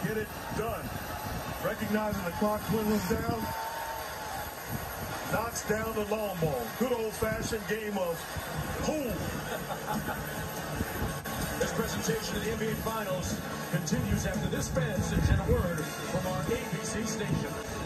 get it done. Recognizing the clock dwindling down, knocks down the long ball. Good old-fashioned game of pool. This presentation of the NBA Finals continues after this message and a word from our ABC station.